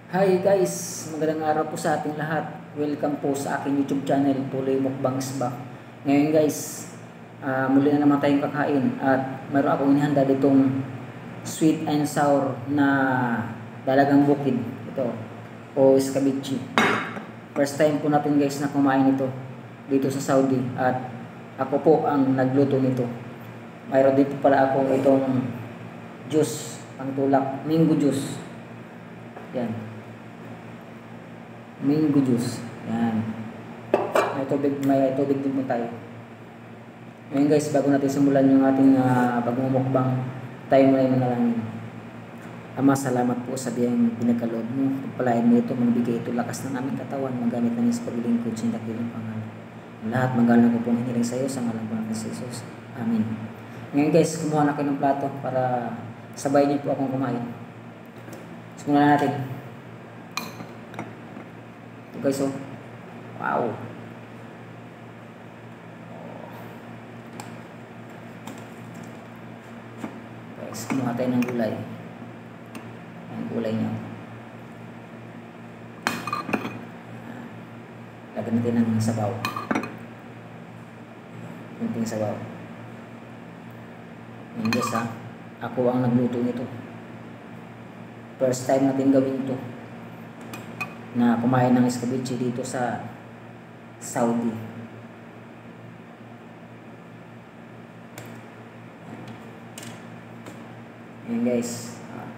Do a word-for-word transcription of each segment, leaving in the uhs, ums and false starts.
Hi guys! Magandang araw po sa ating lahat. Welcome po sa aking YouTube channel, Tuloy Mukbangs Ba. Ngayon guys, uh, muli na naman tayong kakain at meron akong inihanda ditong sweet and sour na dalagang bukid. Ito, o escabeche. First time po natin guys na kumain ito dito sa Saudi at ako po ang nagluto nito. Mayroon dito pala ako itong juice, pang tulak, mango juice. Yan. Mango juice. Yan. May tubig, may tubig din po tayo. Ngayon guys, bago natin simulan yung ating uh, pagmumukbang, tayo muna yung manalangin. Ama, salamat po sa biyang pinagkaloob mo. Pagpalain mo ito, magbigay ito lakas ng aming katawan, magamit namin sa paglilingkod sa dakilang pangalan. Lahat magalang ko pong hiniling sa iyo sa ngalan po natin si Jesus. Amen. Ngayon guys, kumuha na kayo ng plato para sabay niyo po akong kumain. Simulan natin. Ito guys, oh. Wow. Guys, kumuha tayo ng gulay. Ang gulay niyo. Lagyan natin ng sabaw. Kunting sabaw. Yan guys ha. Ako ang nagluto nito. First time natin gawin ito. Na kumain ng escabeche dito sa Saudi. Ayan guys.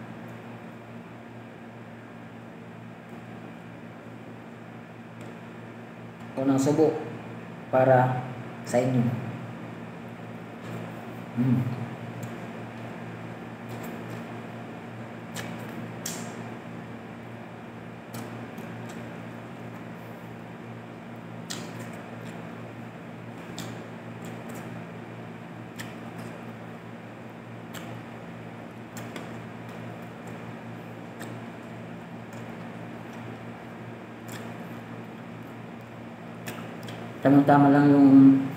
Unang subo para sa inyo. Hmm. Tamang-tama lang yung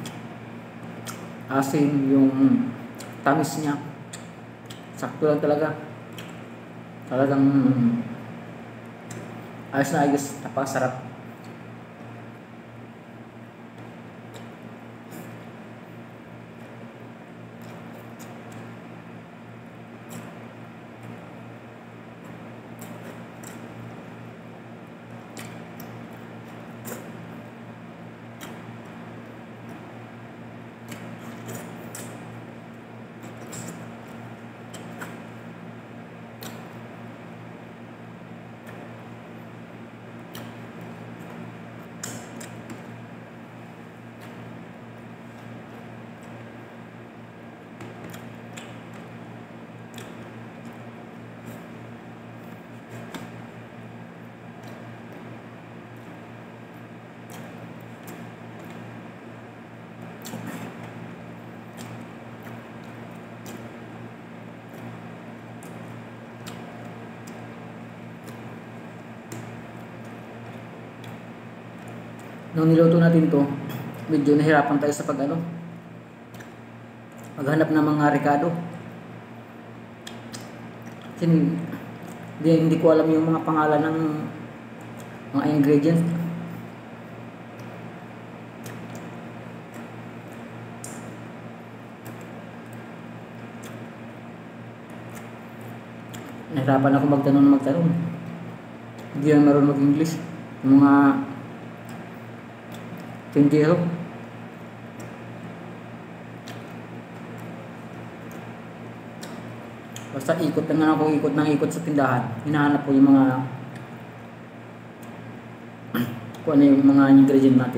asin, yung tamis niya. Sakto lang talaga. Talagang ayos na ayos, napakasarap. Nung niluto natin to, medyo nahirapan tayo sa pag ano, maghanap ng mga rekado. Kasi hindi, hindi ko alam yung mga pangalan ng mga ingredients. Nahirapan ako magtanong na magtanong. Hindi na marunong mag-English. Yung mga tindero. Basta ikot lang ako, ikot ng ikot sa tindahan. Hinahanap ko yung mga kung ano yung mga ingredient natin.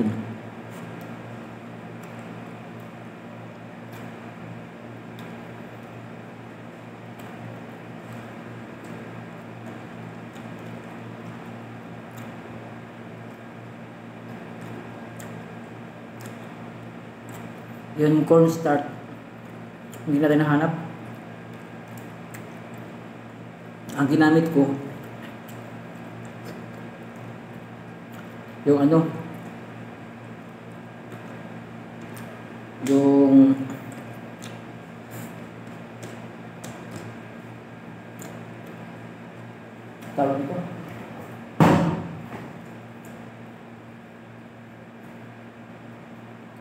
Yung cornstarch, hindi natin nahanap. Ang ginamit ko, yung ano, yung tawag ko,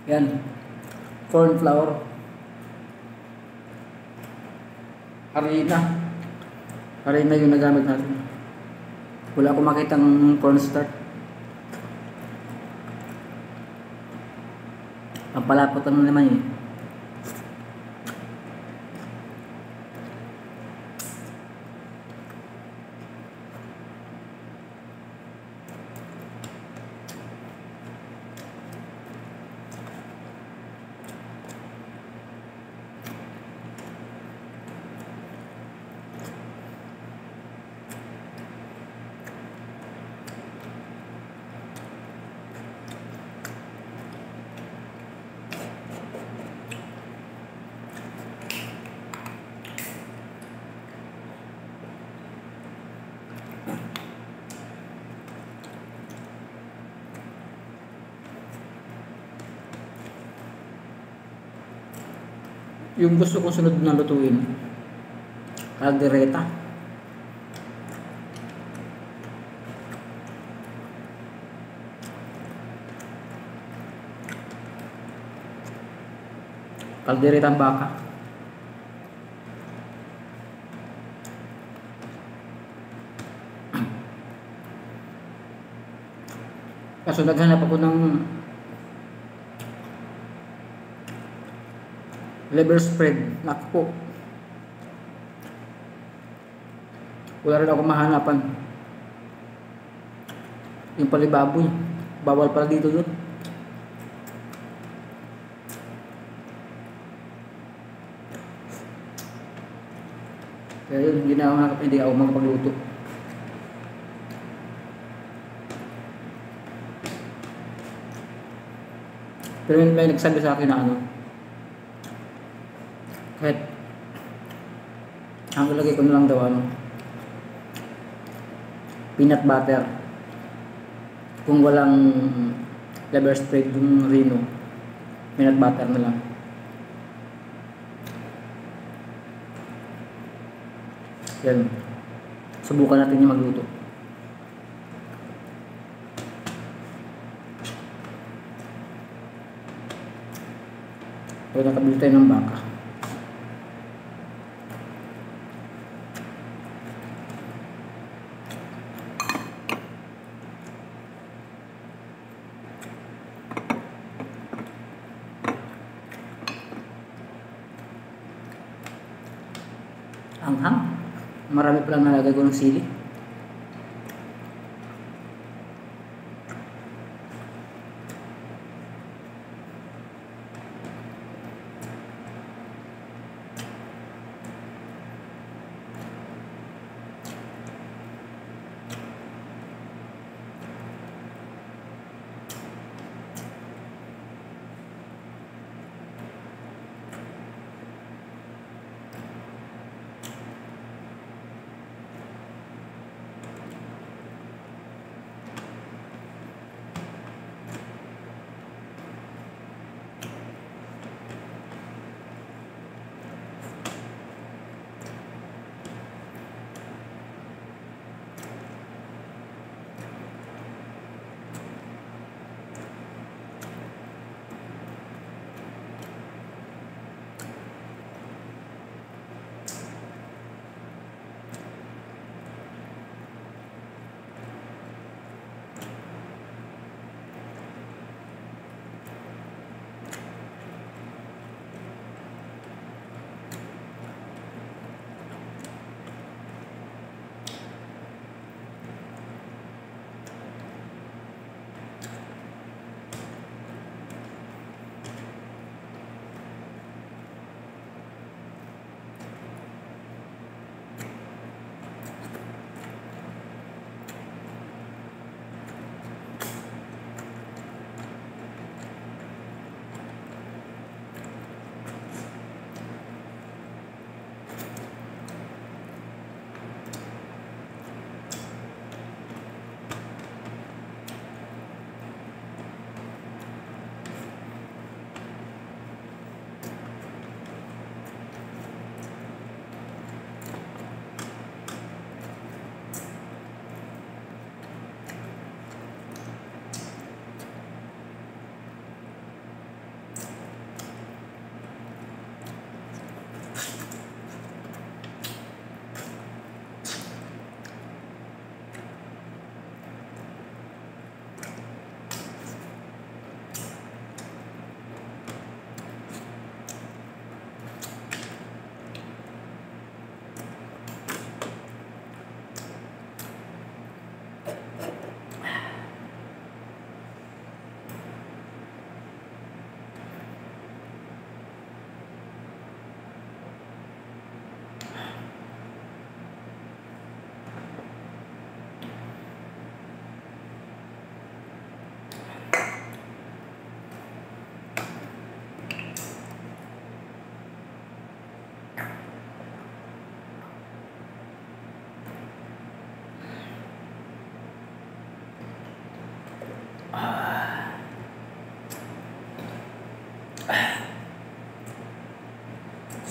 Yan. Corn flour. Harina. Harina yung nagamit natin. Wala akong makitang cornstarch. Ang palapot lang naman eh. Yung gusto kong sunod na lutuin, caldereta. Caldereta ang baka. Kaso naghanap ako ng liver spread. Naku po, wala rin ako mahanapan. Yung palibaboy, bawal pala dito yun. Kaya yun, hindi na ako nakap, hindi ako makapagluto. Pero may nagsabi sa akin na ano, kahit ang ilagay ko na lang daw ano, peanut butter. Kung walang liver spread yung Reno, peanut butter na lang. Yan. Subukan natin yung magluto. Pero nakabili tayo ng baka. Anghang. Marami palang nalagay ko ng sili.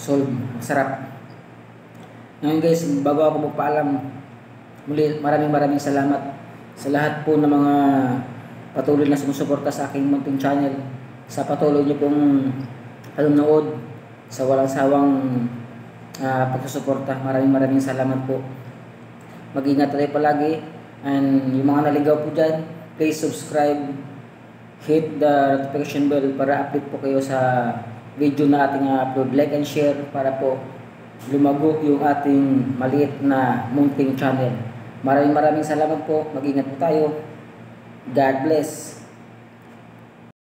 solve. Masarap. Ngayon guys, bago ako magpaalam, muli maraming maraming salamat sa lahat po ng mga patuloy na sumusuporta sa aking munting channel, sa patuloy niyo pong panonood, sa walang sawang uh, pagsusuporta. Maraming maraming salamat po. Mag-ingat tayo palagi, and yung mga naligaw po dyan, please subscribe, hit the notification bell para update po kayo sa video na ating upload. Like and share para po lumago yung ating maliit na munting channel. Maraming maraming salamat po. Mag-ingat po tayo. God bless.